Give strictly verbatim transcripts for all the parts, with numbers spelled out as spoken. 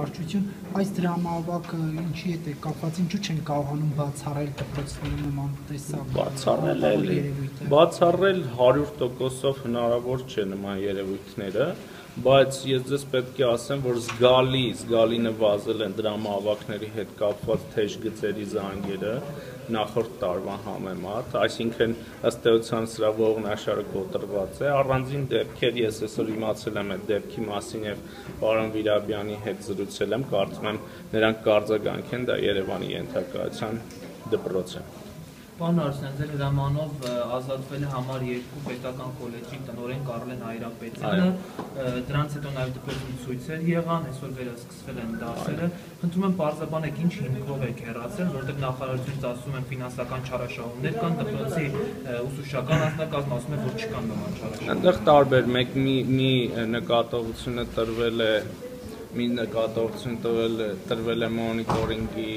կարճություն, այս դրամավակը ինչի հետ է կապված, ինչու չեն կարողանում բացառել դպրոցների նման տեսակ երևույթը։ Բացառել հարյուր տոկոսով հնարավոր չէ նման երևույթները, բայց ես ձեզ պետք է ասեմ, որ զգալի, զգալի նվազել են դրամահավաքների հետ կապված թեժ գծերի զանգերը նախորդ տարվա համեմատ, այսինքն ըստ էության սրա ողնաշարը կոտրված է, առանձին դեպքեր ես այսօր իմացել եմ այդ դեպքի մասին եւ պարոն Վիրաբյանի հետ զրուցել եմ, կարծում եմ նրանք կարձագանք են, դա Երևանի ենթակայության դպրոց է։ Պարոն Հարությունյան, ձեր հրամանով ազատվել է համար երկու պետական կոլեջի տնօրեն Կարլեն Հայրապետյանը, դրանց հետո նաև դպրոցում ցույցեր եղան, այսօր վերսկսվել են դասերը։ Խնդրում եմ պարզաբանեք, ինչ հիմքով եք հեռացել, որտեղ նախարարությունից ասում են ֆինանսական չարաշահումներ կան, դպրոցի ուսուցչական անձնակազմը ասում է, որ չկան նման չարաշահումներ։ Այնտեղ տարբեր, մեկ մի նկատողությունը տրվել է, մի նկատողություն տրվել է մոնիտորինգի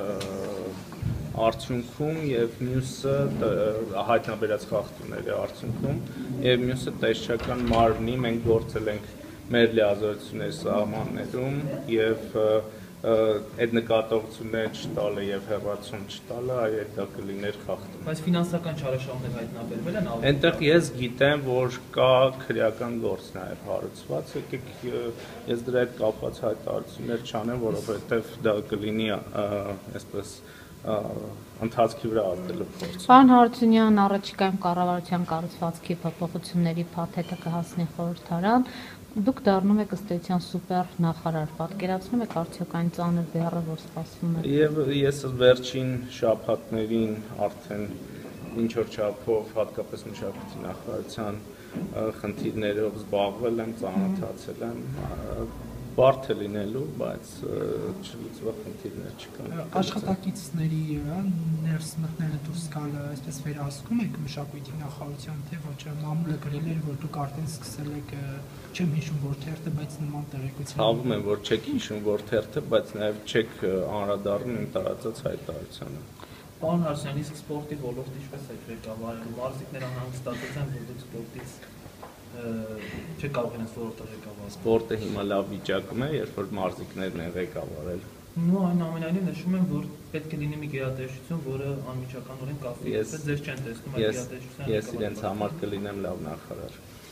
արդյունքում եւ մյուսը հայտնաբերած խախտումների արդյունքում եւ մյուսը տեսչական մարմնի մենք գործել ենք մեր լիազորությունների սահմաններում եւ այդ նկատողությունները չտալը եւ հեռացում չտալը այդ դա կլիներ խախտում։ Բայց ֆինանսական չարաշահումներ հայտնաբերվել են ավելի։ Այնտեղ ես գիտեմ, որ կա քրեական գործ նաեւ հարուցված, եկեք ես դրա հետ կապված հայտարարություններ չանեմ, որովհետեւ դա կլինի այսպես ընթացքի վրա արտելու փորձ։ Պարոն Հարությունյան, առաջիկայում կառավարության կառուցվածքի փոփոխությունների փաթեթը կհասնի խորհրդարան, դուք դառնում եք ըստ էության սուպեր նախարար, պատկերացնում եք արդյոք այն ծանր բեռը, որ սպասվում է։ Եվ ես վերջին շաբաթներին արդեն ինչ որ չափով հատկապես մշակույթի նախարարության խնդիրներով զբաղվել եմ, ծանոթացել եմ, բարդ է լինելու, բայց չլուծվող խնդիրներ չկան։ Աշխատակիցների ներս մտնելը դուրս գալը, այսպես վերահսկում եք մշակույթի նախարարության, թե ոչ, մամուլը գրել էր, որ դուք արդեն սկսել եք, չեմ հիշում որ թերթը, բայց նման տեղեկություն։ Ցավում եմ, որ չեք հիշում որ թերթը, բայց նաև չեք անդրադառնում իմ տարածած հայտարարությանը։ Պարոն Հարությունյան, իսկ սպորտի ոլորտը ինչպես եք ղեկավարել, մարզիկները անհանգստացած են, որ դուք սպորտից չէ կարող են սպորտը ղեկավարել։ Սպորտը հիմա լավ վիճակում է, երբ որ մարզիկներն են ղեկավարել։ Նո, այնուամենայնիվ նշում են, որ պետք է լինի մի գերատեսչություն, որը անմիջականորեն կապվի, ձեզ չեն տեսնում այդ գերատեսչության։ Ես իրենց համար կլինեմ լավ նախարար։